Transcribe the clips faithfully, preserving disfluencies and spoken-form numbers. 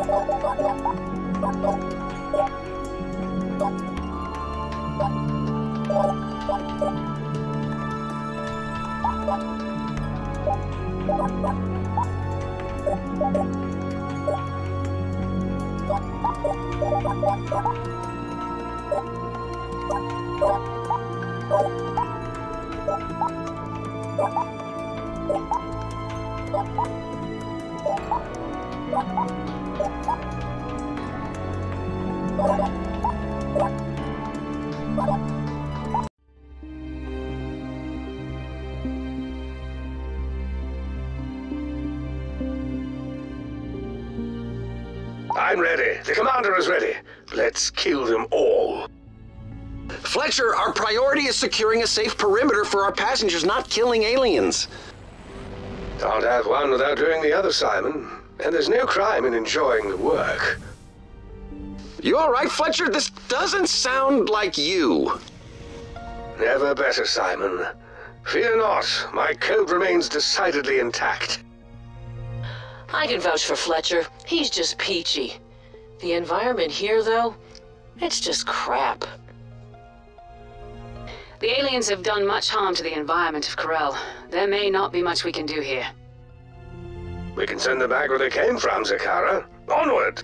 I'm ready. The commander is ready. Let's kill them all. Fletcher, our priority is securing a safe perimeter for our passengers, not killing aliens. Can't have one without doing the other, Simon. And there's no crime in enjoying the work. You all right, Fletcher? This doesn't sound like you. Never better, Simon. Fear not, my code remains decidedly intact. I can vouch for Fletcher. He's just peachy. The environment here, though, it's just crap. The aliens have done much harm to the environment of Corel. There may not be much we can do here. We can send them back where they came from, Zakara. Onward!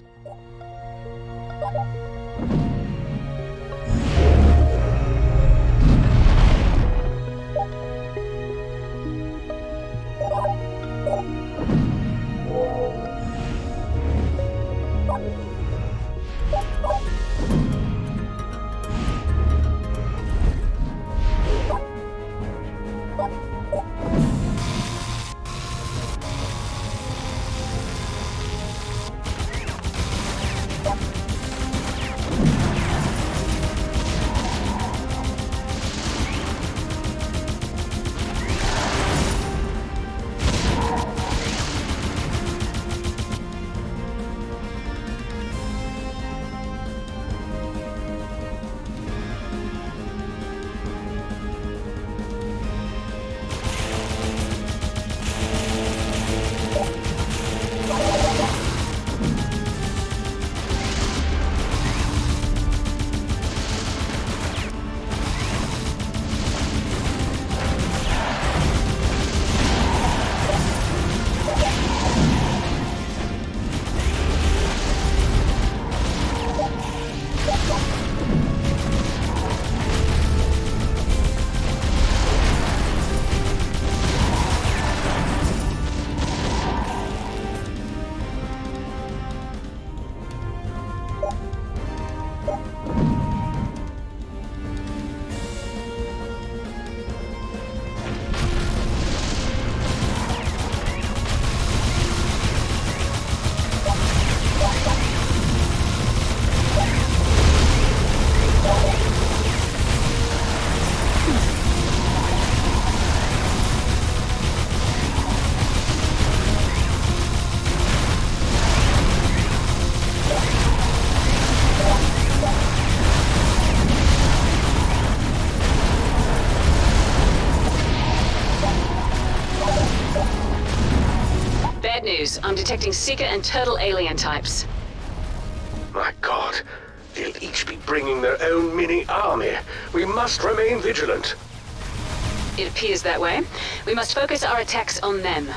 News. I'm detecting Seeker and Turtle alien types. My God, they'll each be bringing their own mini-army. We must remain vigilant. It appears that way. We must focus our attacks on them.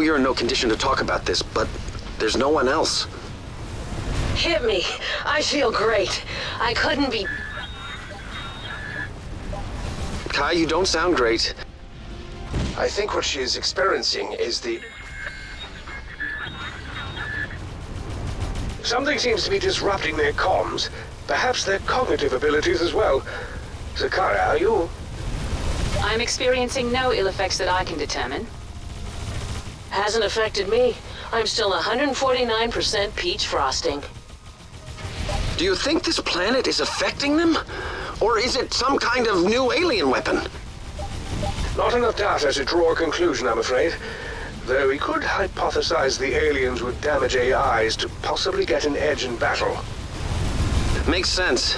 you're in no condition to talk about this, but there's no one else. Hit me. I feel great. I couldn't be... Kai, you don't sound great. I think what she is experiencing is the... Something seems to be disrupting their comms. Perhaps their cognitive abilities as well. Zakara, are you? I'm experiencing no ill effects that I can determine. Hasn't affected me. I'm still one hundred forty-nine percent peach frosting. Do you think this planet is affecting them? Or is it some kind of new alien weapon? Not enough data to draw a conclusion, I'm afraid. Though we could hypothesize the aliens would damage A Is to possibly get an edge in battle. Makes sense.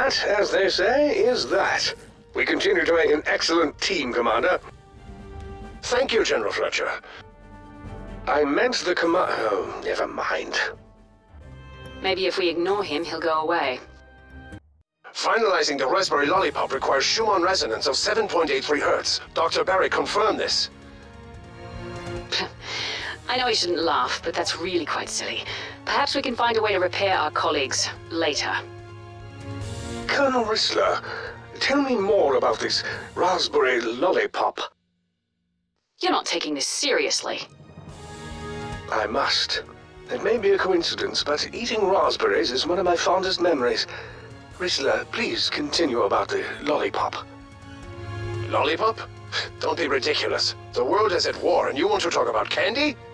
that, as they say, is that. We continue to make an excellent team, Commander. Thank you, General Fletcher. I meant the command... Oh, never mind. Maybe if we ignore him, he'll go away. Finalizing the Raspberry Lollipop requires Schumann resonance of seven point eight three hertz. Doctor Barry confirmed this. I know he shouldn't laugh, but that's really quite silly. Perhaps we can find a way to repair our colleagues later. Colonel Rissler, tell me more about this Raspberry Lollipop. You're not taking this seriously. I must. It may be a coincidence, but eating raspberries is one of my fondest memories. Rissler, please continue about the lollipop. Lollipop? Don't be ridiculous. The world is at war and you want to talk about candy?